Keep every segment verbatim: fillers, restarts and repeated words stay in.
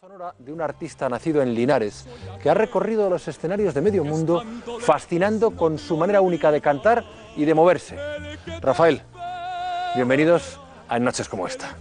Sonora de un artista nacido en Linares, que ha recorrido los escenarios de medio mundo, fascinando con su manera única de cantar y de moverse. Rafael, bienvenidos a En Noches como esta.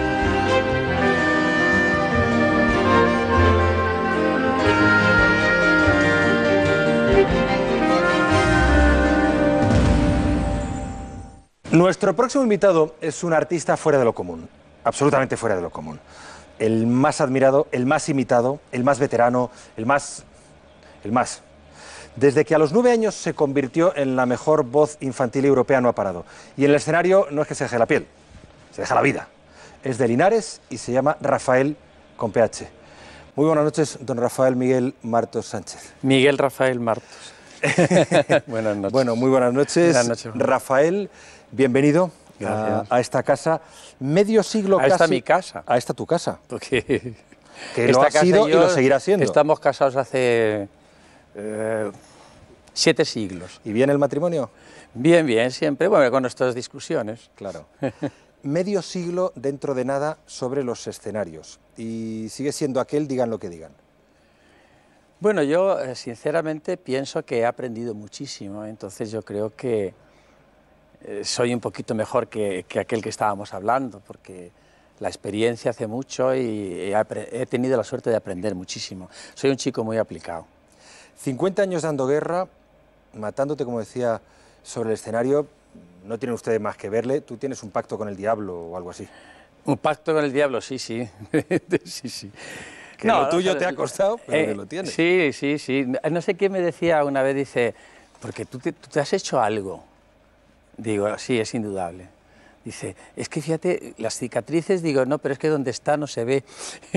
Nuestro próximo invitado es un artista fuera de lo común, absolutamente fuera de lo común. El más admirado, el más imitado, el más veterano, el más... el más. Desde que a los nueve años se convirtió en la mejor voz infantil europea no ha parado. Y en el escenario no es que se deje la piel, se deja la vida. Es de Linares y se llama Rafael con P H. Muy buenas noches, don Rafael Miguel Martos Sánchez. Miguel Rafael Martos. Buenas noches. Bueno, muy buenas noches. Buenas noches. Rafael, bienvenido a, a esta casa. Medio siglo a casi... A esta mi casa. A esta tu casa. Porque que lo ha sido y lo seguirá siendo. Estamos casados hace eh, siete siglos. ¿Y bien el matrimonio? Bien, bien, siempre. Bueno, con nuestras discusiones. Claro. Medio siglo dentro de nada sobre los escenarios. Y sigue siendo aquel, digan lo que digan. Bueno, yo eh, sinceramente pienso que he aprendido muchísimo. Entonces yo creo que eh, soy un poquito mejor que, que aquel que estábamos hablando, porque la experiencia hace mucho y he, he tenido la suerte de aprender muchísimo. Soy un chico muy aplicado. cincuenta años dando guerra, matándote, como decía, sobre el escenario. No tienen ustedes más que verle. Tú tienes un pacto con el diablo o algo así. Un pacto con el diablo, sí, sí. sí, sí. Que no, lo tuyo no, te ha costado, pero eh, que lo tienes. Sí, sí, sí. No sé quién me decía una vez, dice, porque tú te, tú te has hecho algo. Digo, sí, es indudable. Dice, es que fíjate, las cicatrices, digo, no, pero es que donde está no se ve.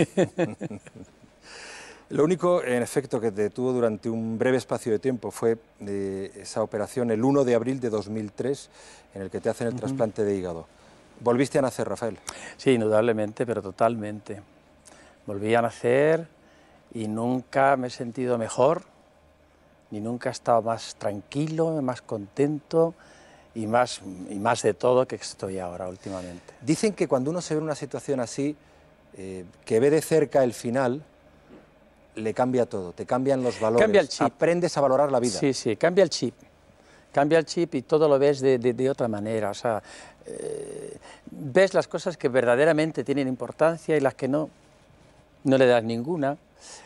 Lo único, en efecto, que te detuvo durante un breve espacio de tiempo fue eh, esa operación el uno de abril de dos mil tres, en el que te hacen el uh-huh. trasplante de hígado. ¿Volviste a nacer, Rafael? Sí, indudablemente, pero totalmente. Volví a nacer y nunca me he sentido mejor, ni nunca he estado más tranquilo, más contento y más, y más de todo que estoy ahora últimamente. Dicen que cuando uno se ve en una situación así, eh, que ve de cerca el final, le cambia todo, te cambian los valores, cambia el chip. Aprendes a valorar la vida. Sí, sí, cambia el chip, cambia el chip y todo lo ves de, de, de otra manera, o sea, eh, ves las cosas que verdaderamente tienen importancia y las que no, no le das ninguna,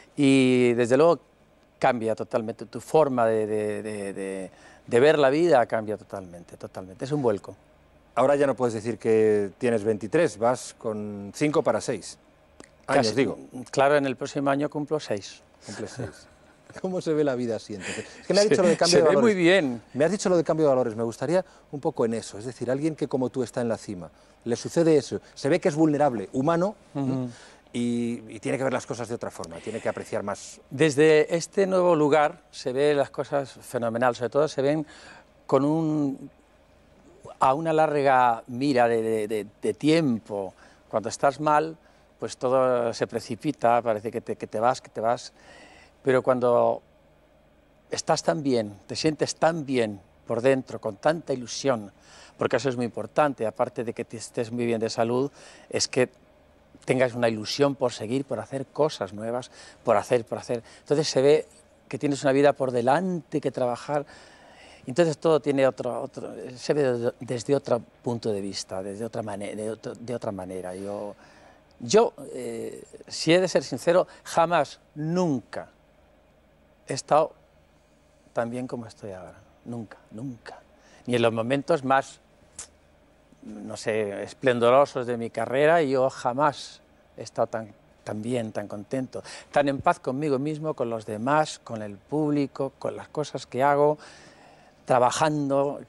y desde luego cambia totalmente tu forma de, de, de, de, de ver la vida, cambia totalmente, totalmente, es un vuelco. Ahora ya no puedes decir que tienes veintitrés, vas con cinco para seis años, Casi, digo. Claro, en el próximo año cumplo seis. Cumple seis. ¿Cómo se ve la vida así entonces? Es que me has dicho lo de cambio se de valores. Ve muy bien. Me has dicho lo de cambio de valores, me gustaría un poco en eso, es decir, alguien que como tú está en la cima, le sucede eso, se ve que es vulnerable, humano, uh-huh. ¿no? y, y tiene que ver las cosas de otra forma, tiene que apreciar más. Desde este nuevo lugar se ve las cosas fenomenal, sobre todo se ven con un, a una larga mira de, de, de, de tiempo. Cuando estás mal, pues todo se precipita, parece que te, que te vas, que te vas, pero cuando estás tan bien, te sientes tan bien por dentro, con tanta ilusión, porque eso es muy importante, aparte de que te estés muy bien de salud, es que tengas una ilusión por seguir, por hacer cosas nuevas, por hacer, por hacer. Entonces se ve que tienes una vida por delante, que trabajar, entonces todo tiene otro, otro se ve desde otro punto de vista, desde otra manera, de, otro, de otra manera. Yo, yo eh, si he de ser sincero, jamás, nunca he estado tan bien como estoy ahora, nunca, nunca. Ni en los momentos más, no sé, esplendorosos de mi carrera, yo jamás he estado tan, tan bien, tan contento, tan en paz conmigo mismo, con los demás, con el público, con las cosas que hago, trabajando.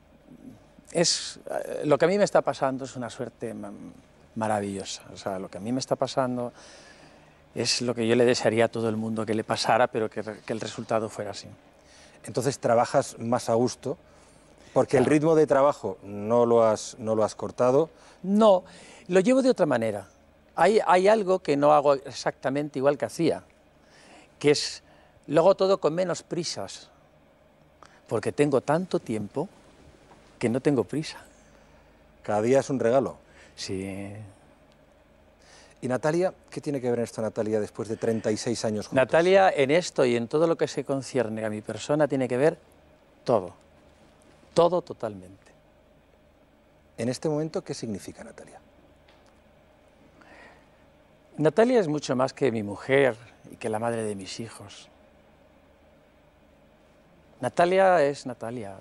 Es, lo que a mí me está pasando es una suerte maravillosa, o sea, lo que a mí me está pasando es lo que yo le desearía a todo el mundo que le pasara, pero que, que el resultado fuera así. Entonces trabajas más a gusto, porque claro. El ritmo de trabajo no lo has, no lo has cortado. No, lo llevo de otra manera. Hay, hay algo que no hago exactamente igual que hacía, que es, lo hago todo con menos prisas, porque tengo tanto tiempo que no tengo prisa. Cada día es un regalo. Sí. ¿Y Natalia? ¿Qué tiene que ver en esto Natalia después de treinta y seis años juntos? Natalia en esto y en todo lo que se concierne a mi persona tiene que ver todo, todo totalmente. En este momento, ¿qué significa Natalia? Natalia es mucho más que mi mujer y que la madre de mis hijos. Natalia es Natalia.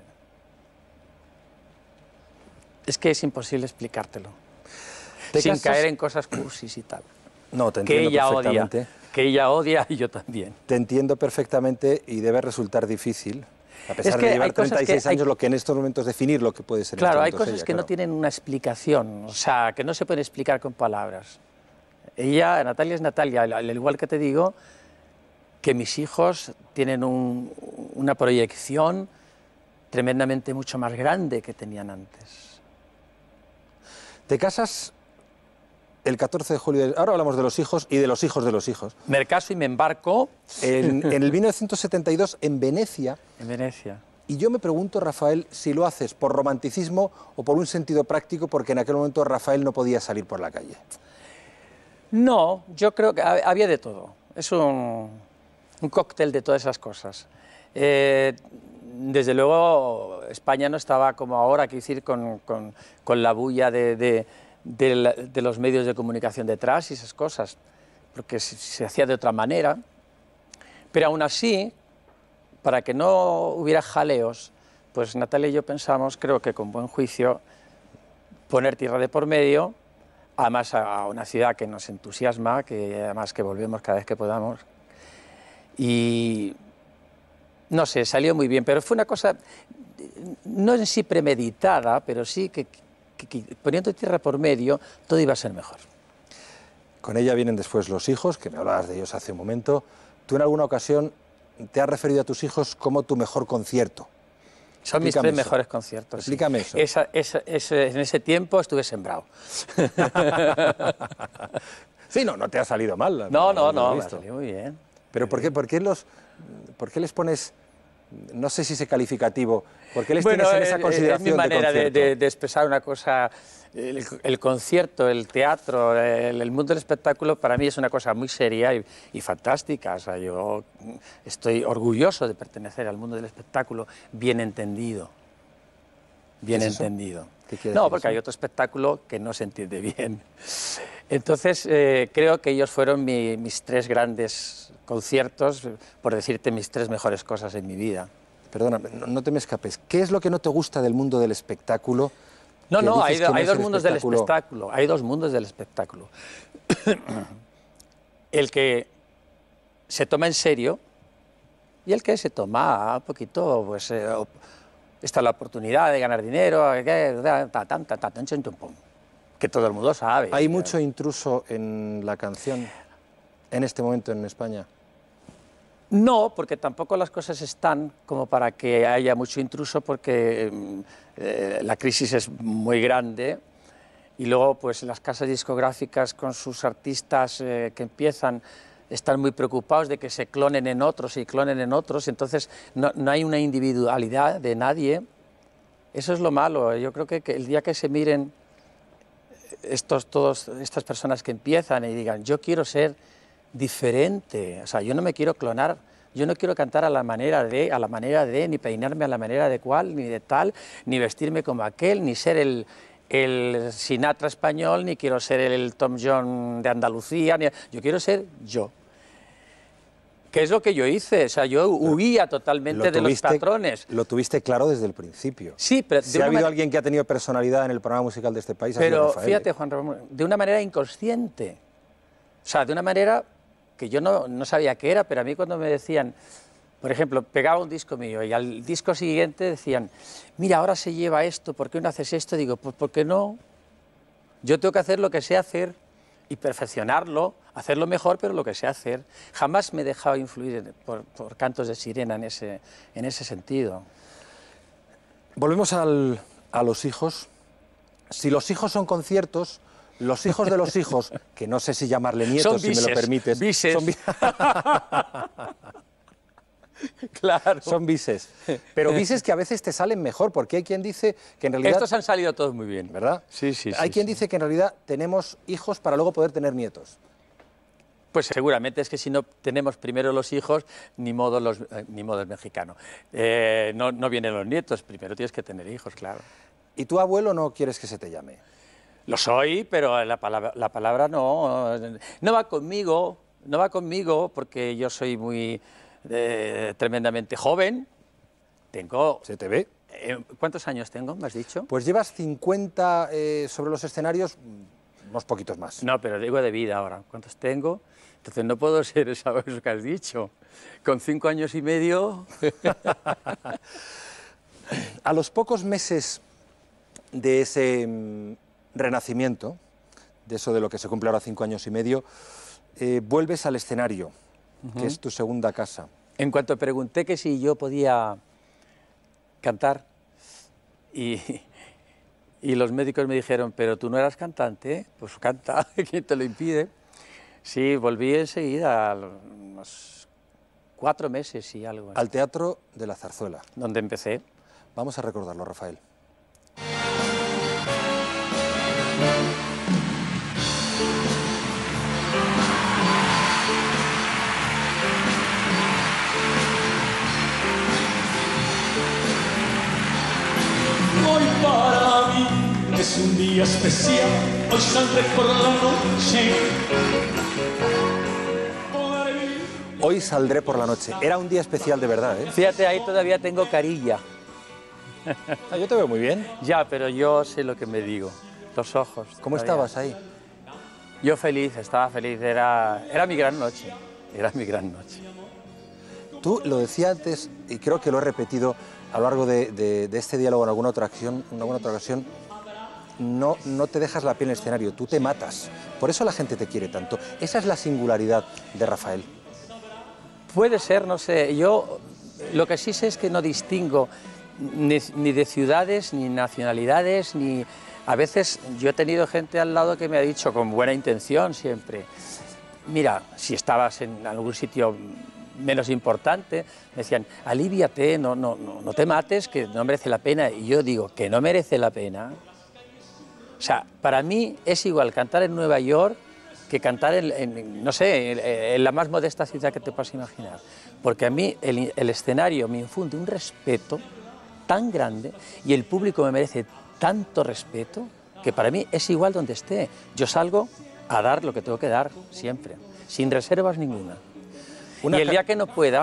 Es que es imposible explicártelo, sin casas? caer en cosas cursis y tal. No, te Que entiendo ella odia, perfectamente. que ella odia y yo también. Te entiendo perfectamente y debe resultar difícil, a pesar Es que de llevar hay cosas treinta y seis que hay- años, lo que en estos momentos definir lo que puede ser. en Claro, estos hay momentos cosas ella, que claro. no tienen una explicación, o sea, que no se pueden explicar con palabras. Ella, Natalia es Natalia, al al igual que te digo que mis hijos tienen un- una proyección tremendamente mucho más grande que tenían antes. Te casas el catorce de julio, de- ahora hablamos de los hijos y de los hijos de los hijos. Me caso y me embarco En, en el mil novecientos setenta y dos, en Venecia, en Venecia. y yo me pregunto, Rafael, si lo haces por romanticismo o por un sentido práctico, porque en aquel momento Rafael no podía salir por la calle. No, yo creo que ha- había de todo. Es un, un cóctel de todas esas cosas. Eh, desde luego, España no estaba como ahora, quiero decir, con, con- con la bulla de, de- de la- de los medios de comunicación detrás y esas cosas, porque se, se hacía de otra manera. Pero aún así, para que no hubiera jaleos, pues Natalia y yo pensamos, creo que con buen juicio, poner tierra de por medio, además a una ciudad que nos entusiasma, que además que volvemos cada vez que podamos. Y no sé, salió muy bien, pero fue una cosa, no en sí premeditada, pero sí que, que- que poniendo tierra por medio, todo iba a ser mejor. Con ella vienen después los hijos, que me hablabas de ellos hace un momento. Tú en alguna ocasión te has referido a tus hijos como tu mejor concierto. Son mis Explícame tres eso. mejores conciertos. sí. Explícame eso. Esa- esa- ese- en ese tiempo estuve sembrado. Sí, no, no te ha salido mal. No, no, lo he no, me visto. salió muy bien. Pero ¿por qué, por qué los, por qué les pones, no sé si ese calificativo, por qué les tienes en esa eh, consideración es mi manera de de, concierto? de- de expresar una cosa. El, el concierto, el teatro, el, el mundo del espectáculo para mí es una cosa muy seria y, y fantástica. O sea, yo estoy orgulloso de pertenecer al mundo del espectáculo bien entendido. Bien ¿Qué es eso? entendido. ¿Qué quiere No, decir porque eso? hay otro espectáculo que no se entiende bien. Entonces, eh, creo que ellos fueron mi- mis tres grandes conciertos, por decirte mis tres mejores cosas en mi vida. Perdona, no, no te me escapes. ¿Qué es lo que no te gusta del mundo del espectáculo? No, que no, dices hay, que do- no hay es dos el mundos del espectáculo, hay dos mundos del espectáculo. El que se toma en serio y el que se toma un poquito, pues, eh, op- está la oportunidad de ganar dinero, que, ta, tan, ta, ta, tan, chun, tum, pum, que todo el mundo sabe. ¿Hay mucho intruso en la canción en este momento en España? No, porque tampoco las cosas están como para que haya mucho intruso, porque mm, eh, la crisis es muy grande y luego pues las casas discográficas con sus artistas eh, que empiezan están muy preocupados de que se clonen en otros y clonen en otros, entonces no, no hay una individualidad de nadie. Eso es lo malo. Yo creo que, que el día que se miren estos, todos, estas personas que empiezan y digan, yo quiero ser diferente, o sea, yo no me quiero clonar, yo no quiero cantar a la manera de, a la manera de, ni peinarme a la manera de cual, ni de tal, ni vestirme como aquel, ni ser el, el Sinatra español, ni quiero ser el Tom John de Andalucía, ni, yo quiero ser yo. ¿Qué es lo que yo hice? O sea, yo huía totalmente Lo de los tuviste- patrones. Lo tuviste claro desde el principio. Sí, pero de Si una ha habido ma- alguien que ha tenido personalidad en el programa musical de este país, ha sido Pero Rafael. fíjate, Juan Ramón, de una manera inconsciente. O sea, de una manera que yo no, no sabía qué era, pero a mí cuando me decían, por ejemplo, pegaba un disco mío y al disco siguiente decían, mira, ahora se lleva esto, ¿por qué no haces esto? Digo, pues porque no. Yo tengo que hacer lo que sé hacer y perfeccionarlo, hacerlo mejor, pero lo que sé hacer. Jamás me he dejado influir por, por cantos de sirena en ese, en ese sentido. Volvemos al- a los hijos. Si los hijos son conciertos, los hijos de los hijos, que no sé si llamarle nietos, Son si me lo bises, permites. bises. son bi- Claro. Son bises. Pero bises que a veces te salen mejor, porque hay quien dice que en realidad... Estos han salido todos muy bien. ¿Verdad? Sí, sí, sí. Hay quien sí. dice que en realidad tenemos hijos para luego poder tener nietos. Pues seguramente es que si no tenemos primero los hijos, ni modo, los, eh, ni modo el mexicano. Eh, no, no vienen los nietos, primero tienes que tener hijos, claro. ¿Y tu abuelo no quieres que se te llame? Lo soy, pero la palabra, la palabra no, no va conmigo, no va conmigo porque yo soy muy eh, tremendamente joven. Tengo... ¿Se te ve? Eh, ¿Cuántos años tengo, me has dicho? Pues llevas cincuenta eh, sobre los escenarios, unos poquitos más. No, pero digo de vida ahora. ¿Cuántos tengo? Entonces no puedo ser eso, eso que has dicho. Con cinco años y medio... A los pocos meses de ese mm, renacimiento, de eso de lo que se cumple ahora cinco años y medio, eh, vuelves al escenario, uh-huh. que es tu segunda casa. En cuanto pregunté que si yo podía cantar, y, y los médicos me dijeron, pero tú no eras cantante, pues canta, ¿quién te lo impide? Sí, volví enseguida, a unos cuatro meses y algo. Al Teatro de la Zarzuela. Donde empecé. Vamos a recordarlo, Rafael. Hoy para mí es un día especial, hoy saldré por la noche. Hoy saldré por la noche. Era un día especial de verdad, ¿eh? Fíjate, ahí todavía tengo carilla. Ah, yo te veo muy bien. Ya, pero yo sé lo que me digo. Los ojos. ¿Cómo todavía. estabas ahí? Yo feliz, estaba feliz. Era, era mi gran noche. Era mi gran noche. Tú lo decías antes, y creo que lo he repetido a lo largo de, de, de este diálogo en alguna otra acción, en alguna otra ocasión, no, no te dejas la piel en el escenario, tú te matas. Por eso la gente te quiere tanto. Esa es la singularidad de Rafael. Puede ser, no sé. Yo lo que sí sé es que no distingo ni, ni de ciudades, ni nacionalidades, ni... A veces yo he tenido gente al lado que me ha dicho, con buena intención siempre, mira, si estabas en algún sitio menos importante, me decían, alíviate, no, no, no, no te mates, que no merece la pena. Y yo digo, que no merece la pena. O sea, para mí es igual cantar en Nueva York que cantar en, en no sé, en, en la más modesta ciudad que te puedas imaginar. Porque a mí el, el escenario me infunde un respeto tan grande y el público me merece tanto respeto que para mí es igual donde esté. Yo salgo a dar lo que tengo que dar siempre, sin reservas ninguna. Una y el día que no pueda,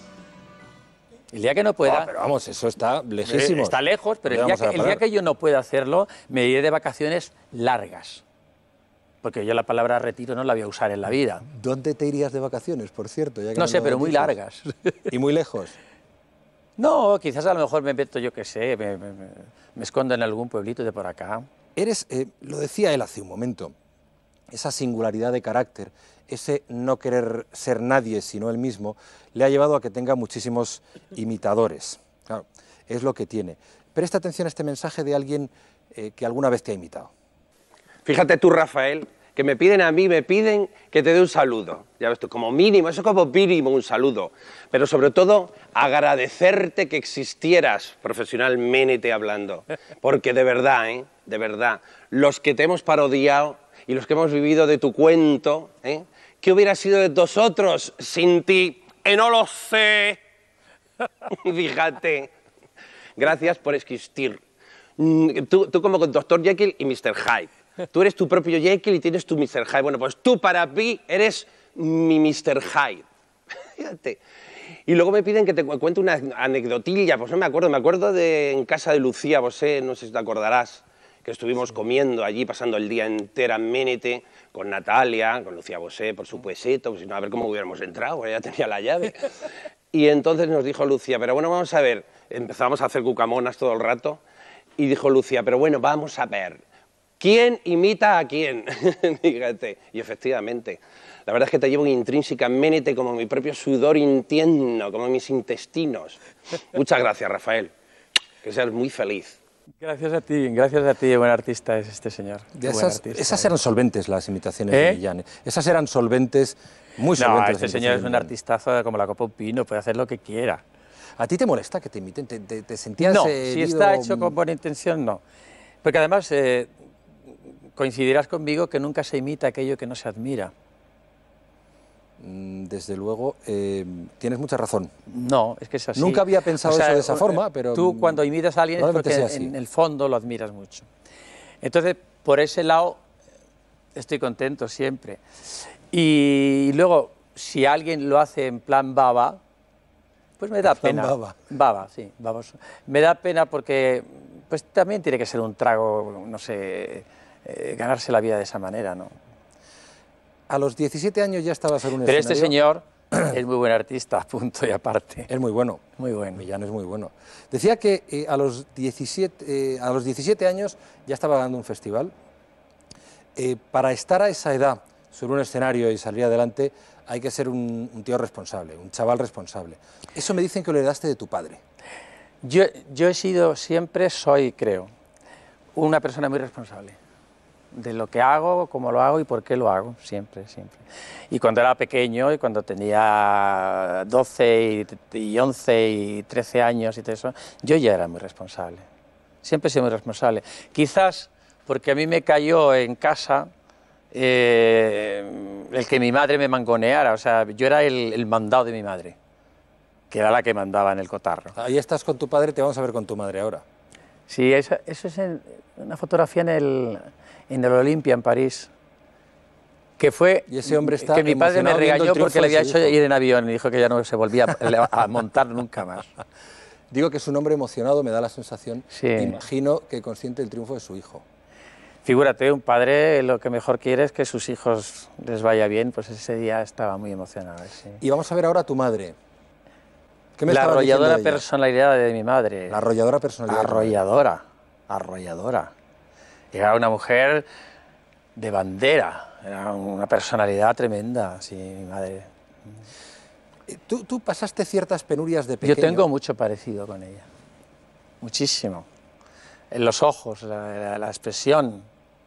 el día que no pueda... Oh, pero vamos, eso está lejísimo. Está lejos, pero el día, que, el día que yo no pueda hacerlo, me iré de vacaciones largas. Porque yo la palabra retiro no la voy a usar en la vida. ¿Dónde te irías de vacaciones, por cierto? Ya que no sé, pero muy largas. ¿Y muy lejos? No, quizás a lo mejor me meto, yo qué sé, me, me, me escondo en algún pueblito de por acá. Eres, eh, lo decía él hace un momento, esa singularidad de carácter, ese no querer ser nadie sino él mismo, le ha llevado a que tenga muchísimos imitadores. Claro, es lo que tiene. Presta atención a este mensaje de alguien eh, que alguna vez te ha imitado. Fíjate tú, Rafael, que me piden a mí, me piden que te dé un saludo. Ya ves tú, como mínimo, eso como mínimo un saludo. Pero sobre todo, agradecerte que existieras profesionalmente hablando. Porque de verdad, ¿eh? De verdad, los que te hemos parodiado y los que hemos vivido de tu cuento, ¿eh? ¿Qué hubiera sido de nosotros sin ti? ¡Eh, no lo sé! Fíjate. Gracias por existir. Tú, tú como doctor Jekyll y mister Hyde. Tú eres tu propio Jekyll y tienes tu mister Hyde. Bueno, pues tú para mí eres mi mister Hyde. Fíjate. Y luego me piden que te cuente una anecdotilla. Pues no me acuerdo. Me acuerdo de en casa de Lucía Bosé, no sé si te acordarás, que estuvimos comiendo allí, pasando el día entero en Ménete, con Natalia, con Lucía Bosé, por supuesto, pues, a ver cómo hubiéramos entrado, porque ya tenía la llave. Y entonces nos dijo Lucía, pero bueno, vamos a ver, empezamos a hacer cucamonas todo el rato, y dijo Lucía, pero bueno, vamos a ver, ¿quién imita a quién? Fíjate, y efectivamente, la verdad es que te llevo intrínseca en Ménete como mi propio sudor interno, como mis intestinos. Muchas gracias, Rafael, que seas muy feliz. Gracias a ti, gracias a ti, buen artista es este señor. De esas, artista, esas ¿eh? eran solventes las imitaciones ¿Eh? de Millán. Esas eran solventes Muy No, solvente. este señor es un artistazo como la copa un pino, puede hacer lo que quiera. ¿A ti te molesta que te imiten? ¿Te, te, te sentías No, eh, si herido? está hecho con buena intención, no. Porque además eh, coincidirás conmigo que nunca se imita aquello que no se admira. Desde luego, eh, tienes mucha razón. No, es que es así. Nunca había pensado O sea, eso de esa forma, pero... Tú cuando imitas a alguien es porque en el fondo lo admiras mucho. Entonces, por ese lado, estoy contento siempre. Y luego, si alguien lo hace en plan baba, pues me da en plan pena. baba. Baba, sí, baboso. Me da pena porque pues también tiene que ser un trago, no sé, eh, ganarse la vida de esa manera, ¿no? A los diecisiete años ya estabas en un Pero escenario... este señor es muy buen artista, punto y aparte. Es muy bueno. Muy bueno. Millán es muy bueno. Decía que eh, a, los diecisiete, eh, a los diecisiete años ya estaba ganando un festival. Eh, para estar a esa edad sobre un escenario y salir adelante hay que ser un, un tío responsable, un chaval responsable. Eso me dicen que lo heredaste de tu padre. Yo, yo he sido, siempre soy, creo, una persona muy responsable. De lo que hago, cómo lo hago y por qué lo hago, siempre, siempre. Y cuando era pequeño, y cuando tenía doce y, y once y trece años y todo eso, yo ya era muy responsable. Siempre he sido muy responsable. Quizás porque a mí me cayó en casa eh, el que mi madre me mangoneara, o sea, yo era el, el mandado de mi madre, que era la que mandaba en el cotarro. Ahí estás con tu padre, te vamos a ver con tu madre ahora. Sí, eso, eso es en, una fotografía en el... en el Olympia, en París, que fue y ese hombre está que mi padre me regañó porque le había hecho hijo. ir en avión y dijo que ya no se volvía a montar nunca más. Digo que es un hombre emocionado, me da la sensación, sí. Imagino que consiente el triunfo de su hijo. Figúrate, un padre lo que mejor quiere es que sus hijos les vaya bien, pues ese día estaba muy emocionado. Sí. Y vamos a ver ahora a tu madre. ¿Qué me la arrolladora de personalidad de mi madre. La arrolladora personalidad. Arrolladora, arrolladora. Era una mujer de bandera, era una personalidad tremenda, sí, mi madre. ¿Tú, tú pasaste ciertas penurias de pequeño? Yo tengo mucho parecido con ella, muchísimo. En los ojos, la, la, la expresión.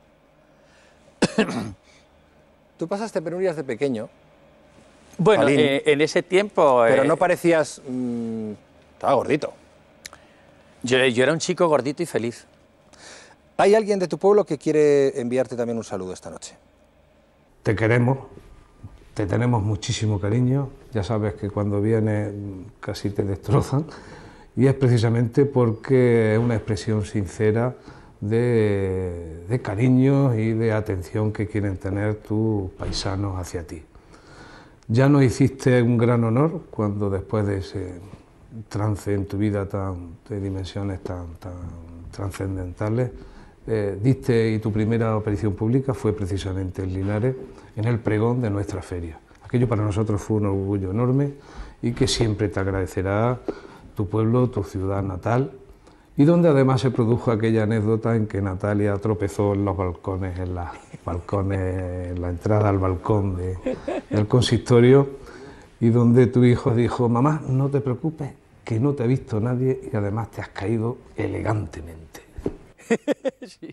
¿Tú pasaste penurias de pequeño? Bueno, eh, en ese tiempo... Pero eh, no parecías... Mmm, estaba gordito. Yo, yo era un chico gordito y feliz. ¿Hay alguien de tu pueblo que quiere enviarte también un saludo esta noche? Te queremos, te tenemos muchísimo cariño, ya sabes que cuando vienes casi te destrozan, y es precisamente porque es una expresión sincera de, de cariño y de atención que quieren tener tus paisanos hacia ti. Ya nos hiciste un gran honor cuando después de ese trance en tu vida tan, de dimensiones tan, tan trascendentales, Eh, diste y tu primera aparición pública fue precisamente en Linares, en el pregón de nuestra feria. Aquello para nosotros fue un orgullo enorme y que siempre te agradecerá tu pueblo, tu ciudad natal, y donde además se produjo aquella anécdota en que Natalia tropezó en los balcones, en, la, balcones, en la entrada al balcón de, del consistorio, y donde tu hijo dijo: mamá, no te preocupes, que no te ha visto nadie y además te has caído elegantemente. Sí.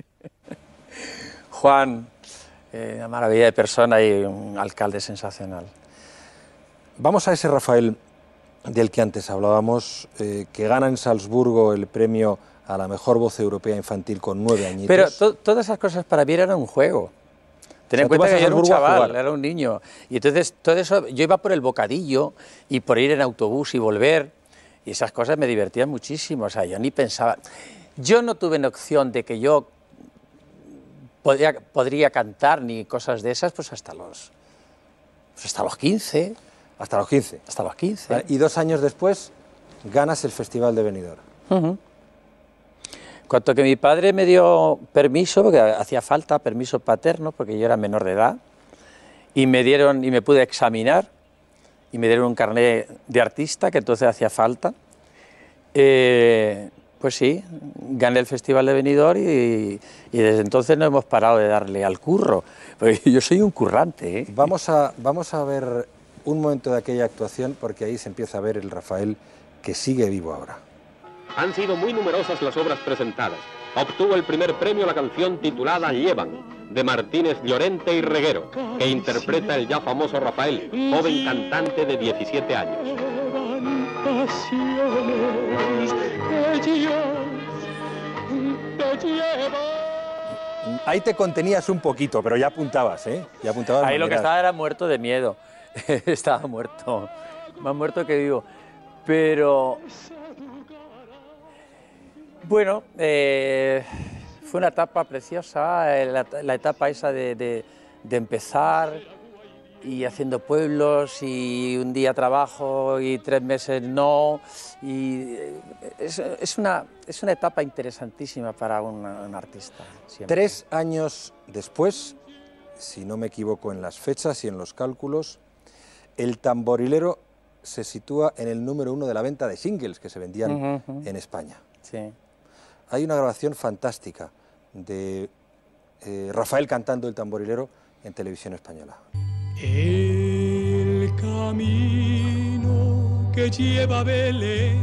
Juan, eh, una maravilla de persona y un alcalde sensacional. Vamos a ese Rafael del que antes hablábamos, eh, que gana en Salzburgo el premio a la mejor voz europea infantil con nueve añitos. Pero to todas esas cosas para mí eran un juego. Ten en cuenta que yo era un chaval, era un niño. Y entonces todo eso, yo iba por el bocadillo y por ir en autobús y volver, y esas cosas me divertían muchísimo. O sea, yo ni pensaba... Yo no tuve noción de que yo podría, podría cantar ni cosas de esas, pues hasta los, pues hasta los quince. Hasta los quince. Hasta los quince. Y dos años después ganas el Festival de Benidorm. Uh-huh. Cuanto que mi padre me dio permiso, porque hacía falta permiso paterno, porque yo era menor de edad, y me dieron, y me pude examinar, y me dieron un carnet de artista, que entonces hacía falta. Eh, Pues sí, gané el Festival de Benidorm y, y desde entonces no hemos parado de darle al curro. Porque yo soy un currante, ¿eh? Vamos a, vamos a ver un momento de aquella actuación, porque ahí se empieza a ver el Rafael que sigue vivo ahora. Han sido muy numerosas las obras presentadas. Obtuvo el primer premio la canción titulada Llevan. de Martínez Llorente y Reguero, que interpreta el ya famoso Rafael, joven cantante de diecisiete años. Ahí te contenías un poquito, pero ya apuntabas, ¿eh? Ya apuntabas. Ahí lo que estaba era muerto de miedo. Estaba muerto, más muerto que vivo. Pero, bueno, eh, fue una etapa preciosa, eh, la, la etapa esa de, de, de empezar y haciendo pueblos y un día trabajo y tres meses no. Y es, es, una, es una etapa interesantísima para un, un artista. Siempre. Tres años después, si no me equivoco en las fechas y en los cálculos, El Tamborilero se sitúa en el número uno de la venta de singles que se vendían uh-huh, uh-huh. en España. Sí. Hay una grabación fantástica de eh, Rafael cantando El Tamborilero en televisión española. El camino que lleva a Belén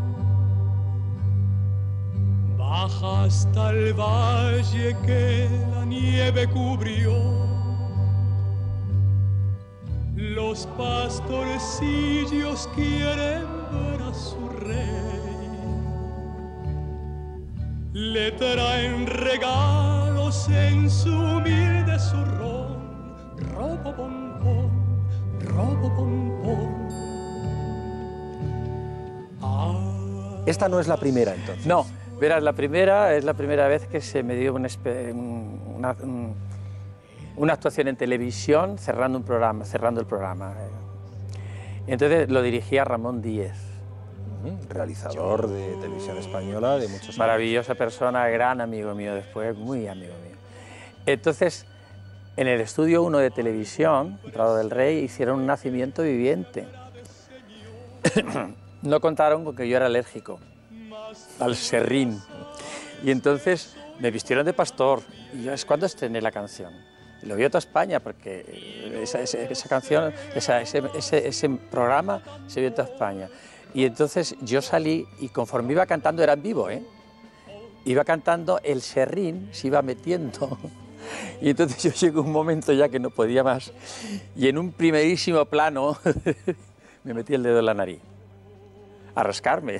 baja hasta el valle que la nieve cubrió. Los pastorcillos quieren ver a su rey, le traen regalos en su humilde zurrón, robo bombón, robo bombón. Ah, Esta no es la primera, entonces. No, verás, la primera es la primera vez que se me dio una, una, una actuación en televisión cerrando un programa, cerrando el programa. Entonces lo dirigía Ramón Díez. Realizador de televisión española de muchos años. Maravillosa persona, gran amigo mío después, muy amigo mío. Entonces, en el estudio uno de televisión, Prado del Rey, hicieron un nacimiento viviente. No contaron con que yo era alérgico al serrín. Y entonces me vistieron de pastor. Y yo, es cuando estrené la canción. Lo vio toda España, porque esa, esa, esa canción, esa, ese, ese, ese programa se vio en toda España. Y entonces yo salí y conforme iba cantando, era en vivo, ¿eh? Iba cantando, el serrín se iba metiendo. Y entonces yo llegué a un momento ya que no podía más. Y en un primerísimo plano me metí el dedo en la nariz, a rascarme.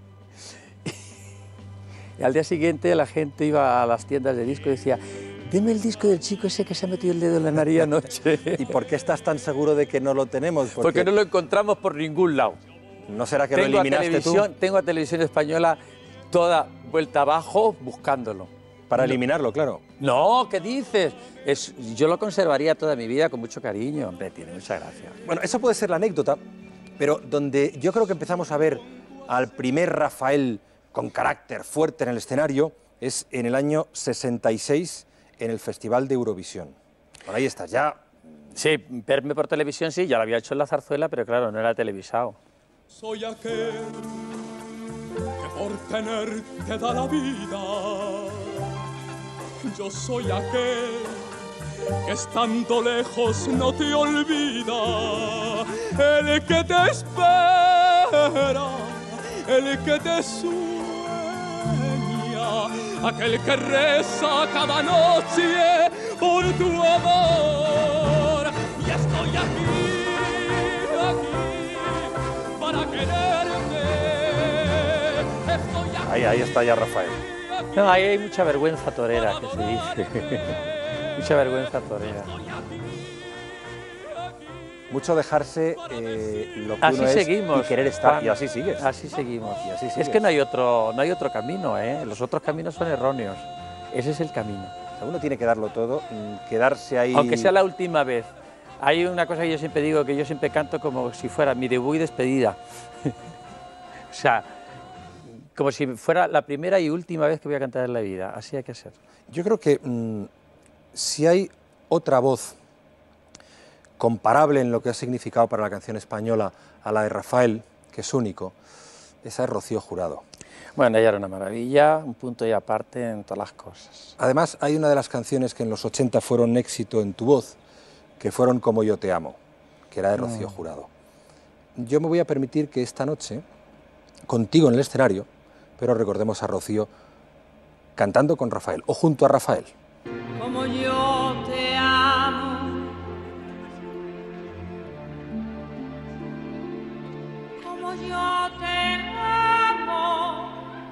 Y al día siguiente la gente iba a las tiendas de disco y decía: deme el disco del chico ese que se ha metido el dedo en la nariz anoche. ¿Y por qué estás tan seguro de que no lo tenemos? Porque, Porque no lo encontramos por ningún lado. ¿No será que tengo lo eliminaste tú? Tengo a Televisión Española toda vuelta abajo buscándolo. Para eliminarlo, claro. No, ¿qué dices? Es, yo lo conservaría toda mi vida con mucho cariño. Hombre, tiene mucha gracia. Bueno, eso puede ser la anécdota, pero donde yo creo que empezamos a ver al primer Rafael con carácter fuerte en el escenario es en el año sesenta y seis en el Festival de Eurovisión. Por ahí estás ya. Sí, verme por televisión sí, ya lo había hecho en La Zarzuela, pero claro, no era televisado. Soy aquel que por tenerte da la vida. Yo soy aquel que estando lejos no te olvida. El que te espera, el que te sueña, aquel que reza cada noche por tu amor. Y estoy aquí, aquí, para quererte. Estoy aquí. Ahí, ahí está ya Rafael. No, ahí hay mucha vergüenza torera, que se dice. Mucha vergüenza torera. Mucho dejarse eh, lo que así uno seguimos, es y querer estar, Juan, y así sigues. Así seguimos. Y así sigues. Es que no hay otro, no hay otro camino, ¿eh? Los otros caminos son erróneos. Ese es el camino. O sea, uno tiene que darlo todo, quedarse ahí... Aunque sea la última vez. Hay una cosa que yo siempre digo, que yo siempre canto como si fuera mi debut y despedida. O sea, como si fuera la primera y última vez que voy a cantar en la vida. Así hay que ser. Yo creo que mmm, si hay otra voz comparable en lo que ha significado para la canción española a la de Rafael, que es único, esa es Rocío Jurado. Bueno, ella era una maravilla, un punto y aparte en todas las cosas. Además, hay una de las canciones que en los ochenta fueron éxito en tu voz, que fueron Como yo te amo, que era de Rocío Jurado. Yo me voy a permitir que esta noche, contigo en el escenario, pero recordemos a Rocío cantando con Rafael, o junto a Rafael. Como yo yo te amo,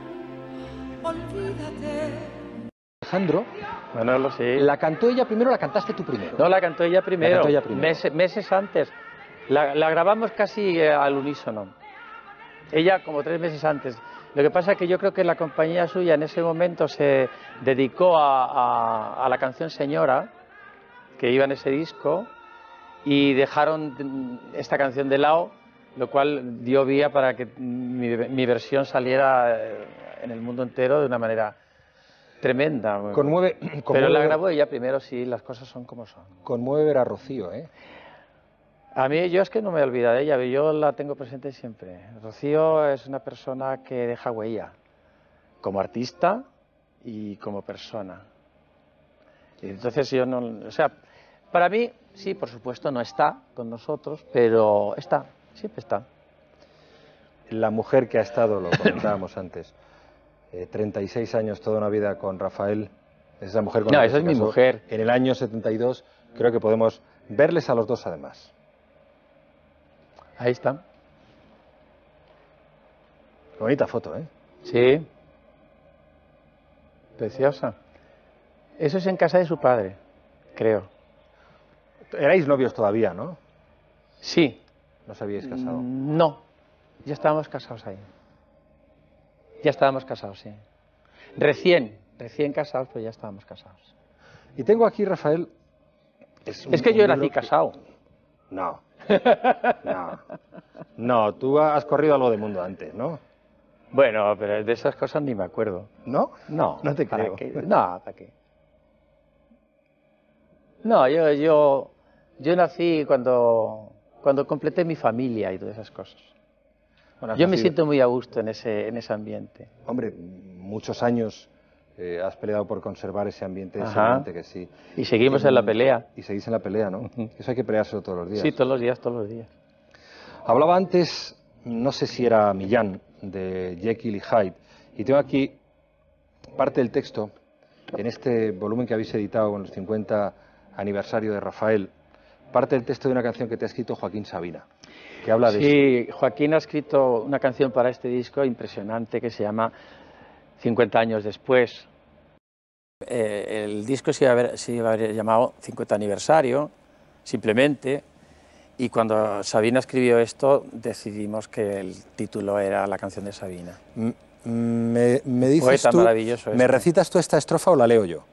olvídate. Alejandro, Manolo, sí. ¿la cantó ella primero o la cantaste tú primero? No, la cantó ella primero, La cantó ella primero. Meses, meses antes. La, la grabamos casi eh, al unísono. Ella como tres meses antes. Lo que pasa es que yo creo que la compañía suya en ese momento se dedicó a, a, a la canción Señora, que iba en ese disco, y dejaron esta canción de lado, lo cual dio vía para que mi, mi versión saliera en el mundo entero de una manera tremenda. Conmueve, Pero conmueve, la grabó ella primero, sí, las cosas son como son. Conmueve ver a Rocío, ¿eh? A mí, yo es que no me olvido de ella, yo la tengo presente siempre. Rocío es una persona que deja huella, como artista y como persona. Y entonces yo no, o sea, para mí, sí, por supuesto, no está con nosotros, pero está, siempre está. La mujer que ha estado, lo comentábamos antes, eh, treinta y seis años, toda una vida con Rafael, es la mujer con No, la que esa se es mi casó mujer. En el año setenta y dos, creo que podemos verles a los dos además. Ahí está. Qué bonita foto, ¿eh? Sí. Preciosa. Eso es en casa de su padre, creo. Erais novios todavía, ¿no? Sí. ¿No os habíais casado? No, ya estábamos casados ahí. Ya estábamos casados, sí. Recién, recién casados, pero ya estábamos casados. Y tengo aquí, Rafael... Es, un- Es que un yo libro nací que- casado. No. No. No, tú has corrido algo de mundo antes, ¿no? Bueno, pero de esas cosas ni me acuerdo. ¿No? No, No te ¿para creo. qué? No, ¿para qué? No, yo, yo, yo nací cuando, cuando completé mi familia y todas esas cosas. Bueno, has Yo me nacido- siento muy a gusto en ese, en ese ambiente. Hombre, muchos años eh, has peleado por conservar ese ambiente, ese Ajá. ambiente que sí. Y seguimos en la pelea. Y seguís en la pelea, ¿no? Eso hay que peleárselo todos los días. Sí, todos los días, todos los días. Hablaba antes, no sé si era Millán, de Jekyll y Hyde, y tengo aquí parte del texto, en este volumen que habéis editado con el cincuenta aniversario de Rafael, parte del texto de una canción que te ha escrito Joaquín Sabina, que habla de eso. Sí, Joaquín ha escrito una canción para este disco impresionante que se llama cincuenta años después. Eh, el disco se iba, a haber, se iba a haber llamado cincuenta aniversario, simplemente, y cuando Sabina escribió esto decidimos que el título era la canción de Sabina. M- Me, me dices Poeta tú, maravilloso ¿me este. recitas tú esta estrofa o la leo yo?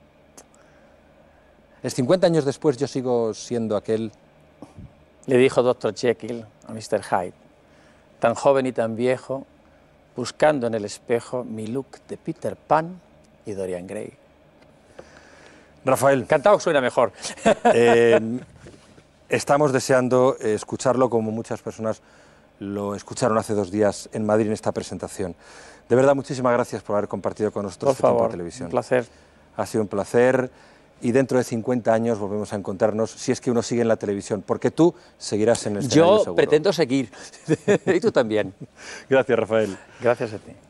Es cincuenta años después, yo sigo siendo aquel... Le dijo doctor Jekyll a mister Hyde, tan joven y tan viejo, buscando en el espejo mi look de Peter Pan y Dorian Gray. Rafael, Cantado suena mejor. eh, estamos deseando eh, escucharlo como muchas personas lo escucharon hace dos días en Madrid en esta presentación. De verdad, muchísimas gracias por haber compartido con nosotros Por este tiempo favor, de televisión. un placer. Ha sido un placer y dentro de cincuenta años volvemos a encontrarnos si es que uno sigue en la televisión, porque tú seguirás en el escenario Yo seguro. pretendo seguir. Y tú también. Gracias, Rafael. Gracias a ti.